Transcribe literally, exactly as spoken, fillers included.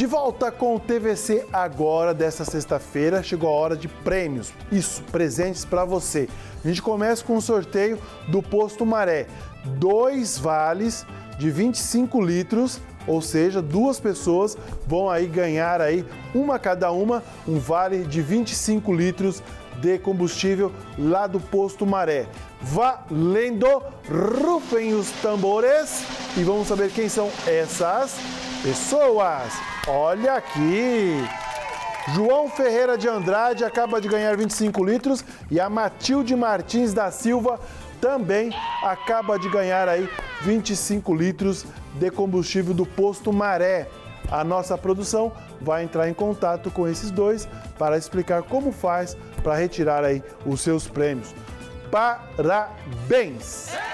De volta com o T V C agora, dessa sexta-feira, chegou a hora de prêmios. Isso, presentes para você. A gente começa com o sorteio do Posto Maré. Dois vales de vinte e cinco litros, ou seja, duas pessoas vão aí ganhar aí, uma cada uma, um vale de vinte e cinco litros de combustível lá do Posto Maré. Valendo! Rufem os tambores e vamos saber quem são essas pessoas. Olha aqui! João Ferreira de Andrade acaba de ganhar vinte e cinco litros e a Matilde Martins da Silva também acaba de ganhar aí vinte e cinco litros de combustível do Posto Maré. A nossa produção vai entrar em contato com esses dois para explicar como faz para retirar aí os seus prêmios. Parabéns!